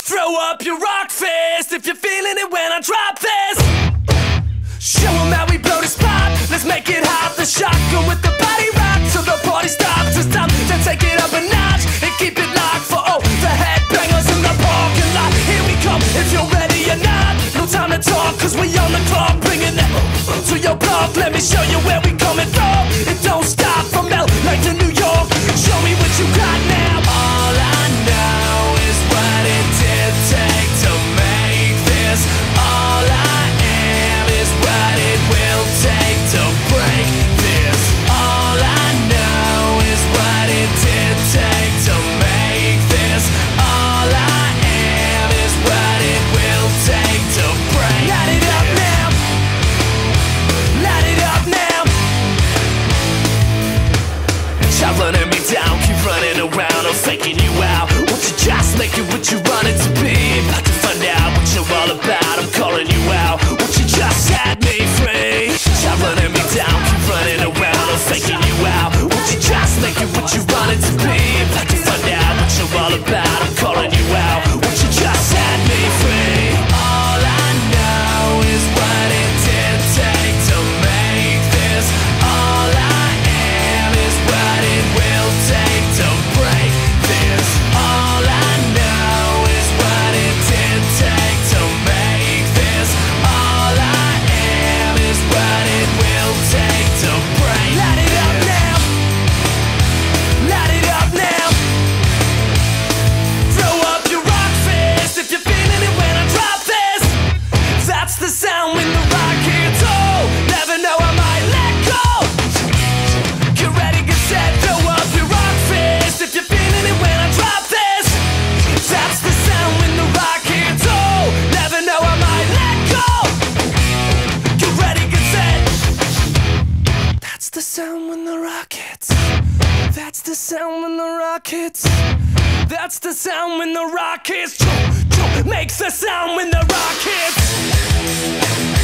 Throw up your rock fist if you're feeling it when I drop this. Show 'em how we blow this pop. Let's make it hot. The shotgun with the body rock till the party stops. It's time to take it up a notch and keep it locked for all the headbangers in the parking lot. Here we come, if you're ready or not. No time to talk, cause we on the clock. Bringing it to your block. Let me show you where we coming from. It don't stop from LA to New York. Show me what you got now. All I know is what it did take to make this. All I am is what it will take to break this. All I know is what it did take to make this. All I am is what it will take to break. Light it up now. Light it up now. Stop running me down, keep running around, I'm faking you out. Won't you just make it what you want it to be? About to find out what you're all about, I'm calling you out. Won't you just set me free? Stop running me down, keep running around, I'm faking you out. Won't you just make it what you want it to be? About to find out what you're all about, I'm calling you out. Won't you just set me free? All I know is what it did take to make this. All I am is what it will take to break this. All I know is what it did take to make this. All I am is what it will take to break. Light it up now. Light it up now. Throw up your rock fist if you're feeling it when I drop this. That's the sound when the rock hits. Oh, never know I might let go. Get ready, get set, throw up your rock fist if you're feeling it when I drop this. That's the sound when the rock hits. Oh, never know I might let go. Get ready, get set. That's the sound when the rock hits. That's the sound when the rock hits. That's the sound when the rock hits. Makes the sound when the rock hits.